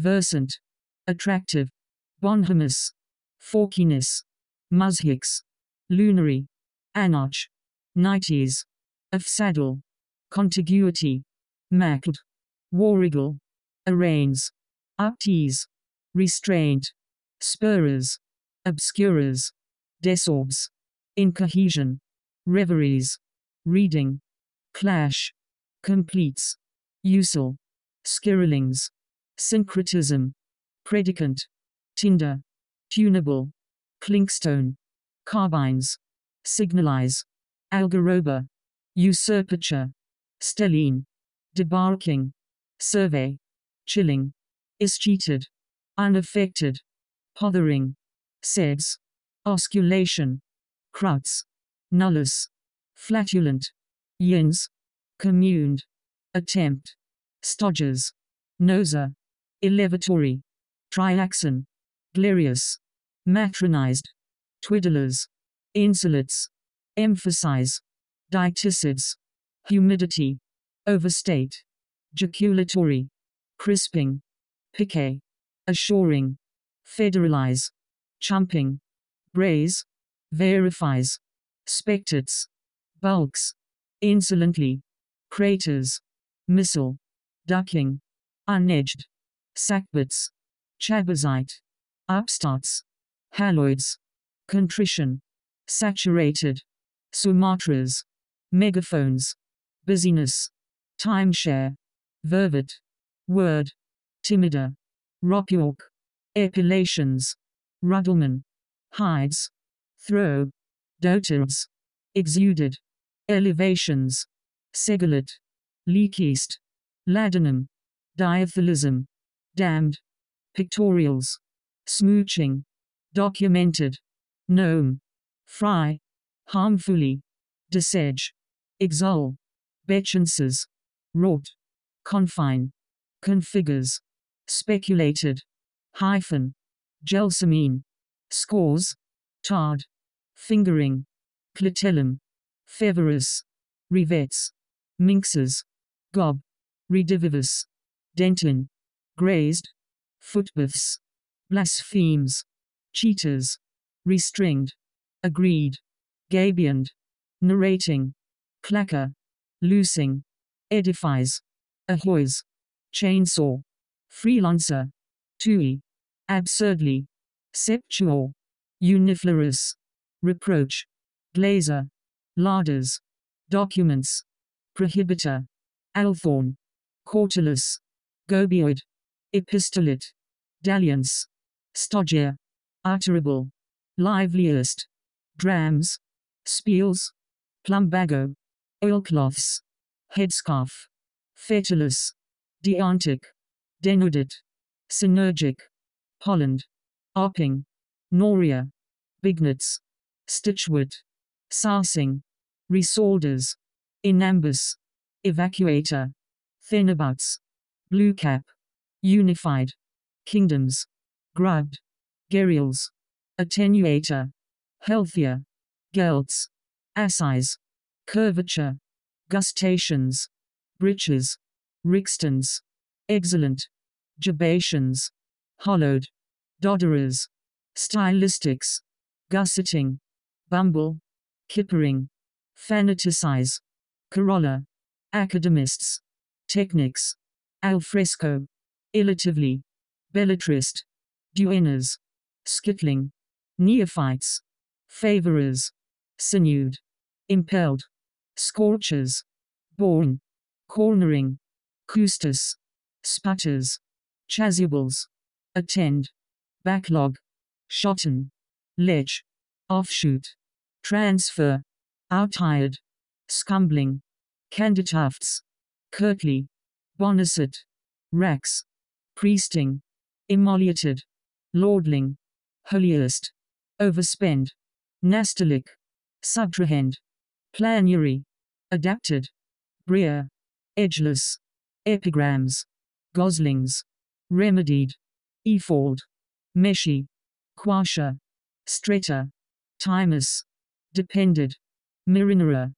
versant, attractive, bonhomous, forkiness, muzhiks, lunary, anarch, nighties, of saddle, contiguity, mackled, warrigal, arraigns, uptease, restraint, spurrers, obscurers, desorbs, incohesion, reveries, reading, clash, completes, usal, skirlings, syncretism, predicant, tinder, tunable, clinkstone, carbines, signalize, algaroba, usurpature, stellene, debarking, survey, chilling, escheated, unaffected, pothering, seds, osculation, krauts, nullus, flatulent, yins, communed, attempt, stodges, noser, elevatory, triaxon, glarious, matronized, twiddlers, insulates, emphasize, diticides, humidity, overstate, jaculatory, crisping, piquet, assuring, federalize, chumping, braze, verifies, spectates, bulks, insolently, craters, missile, ducking, unedged, sackbits, chabazite, upstarts, haloids, contrition, saturated, Sumatras, megaphones, busyness, timeshare, vervet, word, timider, Rockyork, epilations, Ruddleman, hides, throw, dotards, exuded, elevations, segulate, leakeast, ladanum, diaphilism, damned, pictorials, smooching, documented, gnome, fry, harmfully, dissedge, exol, betchances, wrought, confine, configures, speculated, hyphen, gelsomine, scores, tarred, fingering, clitellum, feverous, rivets, minxes, gob, redivivus, dentin, grazed, footbaths, blasphemes, cheaters, restringed, agreed, gabianed, narrating, clacker, loosing, edifies, ahoys, chainsaw, freelancer, tui, absurdly, septuor, uniflorous, reproach, glazer, larders, documents, prohibitor, althorn, cautelous, gobioid, epistolate, dalliance, stogia, utterable, liveliest, drams, spiels, plumbago, oilcloths, headscarf, fetulous, deontic, denudate, synergic, Holland, opping, noria, bignets, stitchwood, sousing, resolders, inambus, evacuator, thinabouts, blue cap, unified, kingdoms, grubbed, gerials, attenuator, healthier, gelts, assize, curvature, gustations, breeches, rixtons, excellent, jubations, hollowed, dodderers, stylistics, gusseting, bumble, kippering, fanaticize, corolla, academists, technics, alfresco, illatively, belletrist, duennas, skittling, neophytes, favorers, sinewed, impelled, scorchers, born, cornering, custus, sputters, chasubles, attend, backlog, shotten, lech, offshoot, transfer, outhired, scumbling, canditufts, curtly, bonicet, rax, priesting, immolated, lordling, holiest, overspend, nastalic, subtrahend, planuary, adapted, brier, edgeless, epigrams, goslings, remedied, ephod, meshy, quasha, strata, timus, depended, marinera,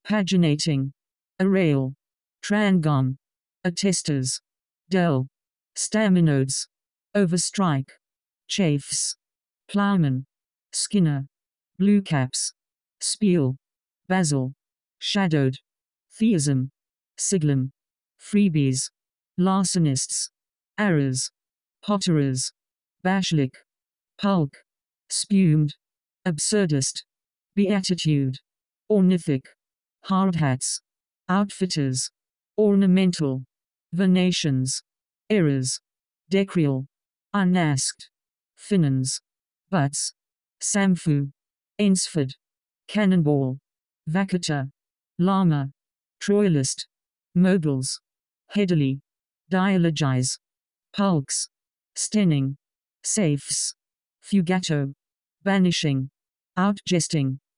paginating, arrail, trangom, attesters, del, Staminodes. Overstrike. Chafes. Plowman. Skinner. Blue caps. Spiel. Basil. Shadowed. Theism. Siglum. Freebies. Larcenists. Errors. Potterers. Bashlik. Pulk. Spumed. Absurdist. Beatitude. Ornithic. Hardhats. Outfitters. Ornamental. Venations. Errors. Decrial. Unasked. Finans. Butts. Samfu. Ensford. Cannonball. Vacator. Llama. Troilist. Moguls. Headily. Dialogize. Pulks. Stenning. Safes. Fugato. Banishing. Outjesting.